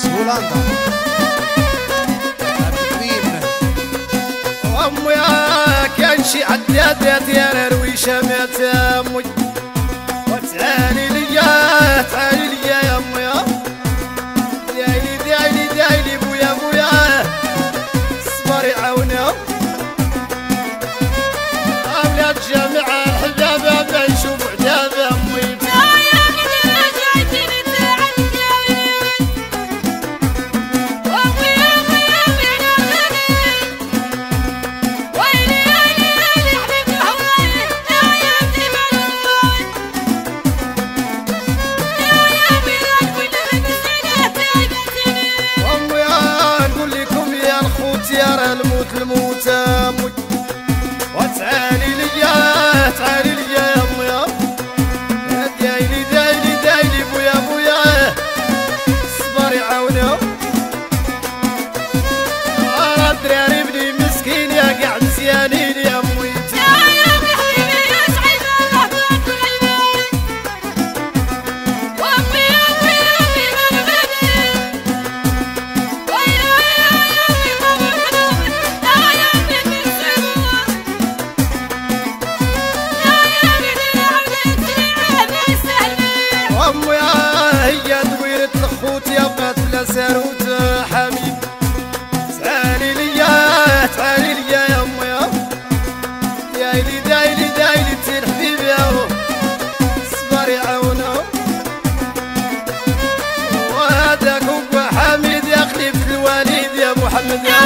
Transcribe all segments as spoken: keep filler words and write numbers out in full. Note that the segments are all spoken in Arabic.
هولندا أمي كان شي عداد يا رويشة مات أمي وتعالي ليا تعالي ليا يا أمي دايلي دايلي دايلي بويا بويا صبري عاونا أولاد جامعة الحباب بنشوف عذاب أمي الموت الموت امي وتعالي ليا تعالي ليا يا امي دايلي دايلي دايلي بويا بويا صبري عاونا راه الدراري بني مسكين يا قاع مزيانين يا امي ساروت حميد تعالي ليا تعالي ليا يا امي دايلي دايلي دايلي تين حبيبي يا صبري عاونا وهذاك هو حميد يا خليفة الوالد يا محمد يا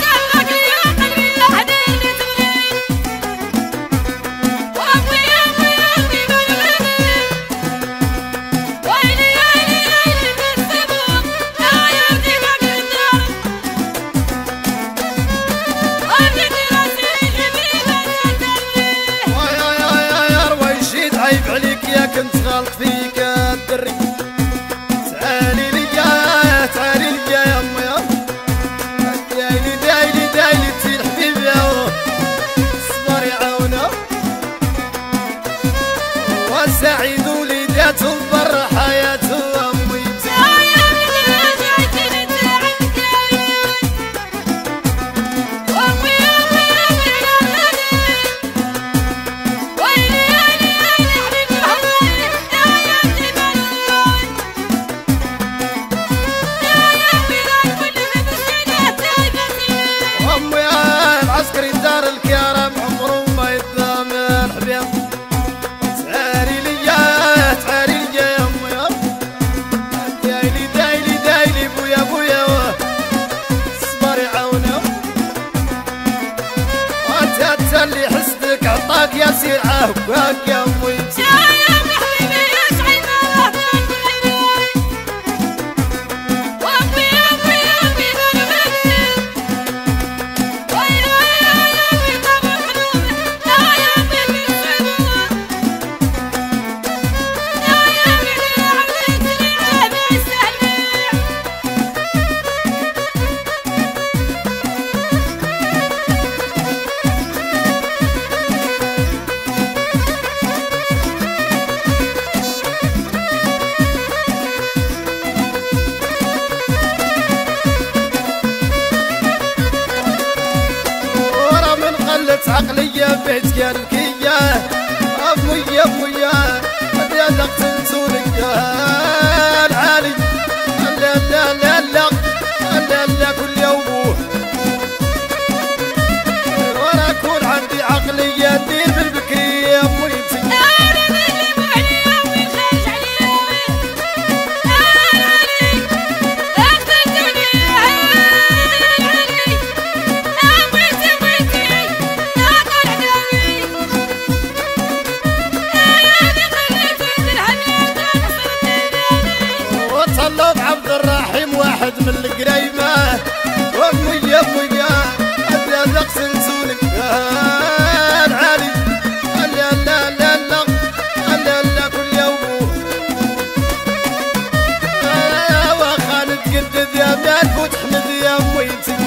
كنت غلط فيك الدري تعالي ليا تعالي ليا يا امي دايلي دايلي دايلي تين حبيبي يا صبري عاونا وسعيد وليداته برا حياته امي عسكري دار الكرم عمره ما يتضامن حبيب تعالي ليا تعالي ليا يا امي دايلي دايلي دايلي بويا بويا صبري عاونا وانت اللي حسدك عطاك يا سير عهباك يا امي عقلية بيت قلبكية أبويا أبويا يا لقتلتونك العالي لا لا لا لا لا لا كل يوم وانا اكون عندي عقلية ندير بالبكرية يا أمويتي عبد الرحيم واحد من القريمة وامي يا امي ابي اغسل سولك العالي لا لا لا لا لا لا كل يوم وخالد قدد يا مالك وتحمد يا اميتي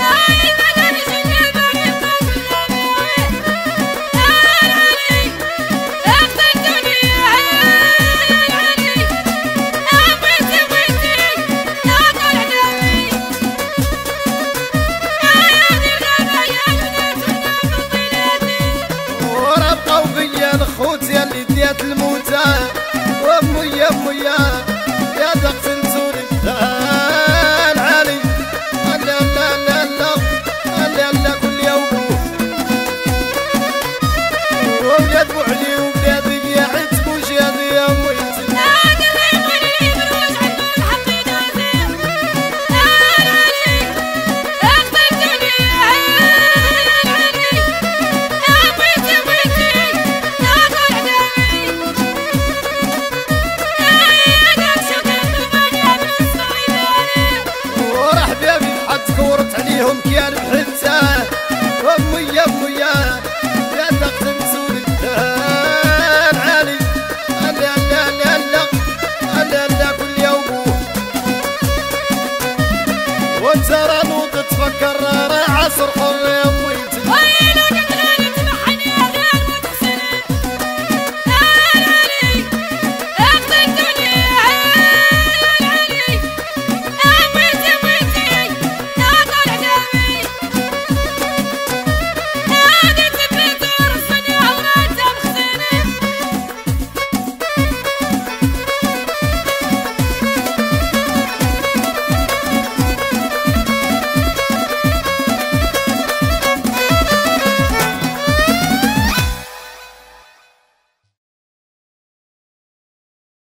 ناصر حرية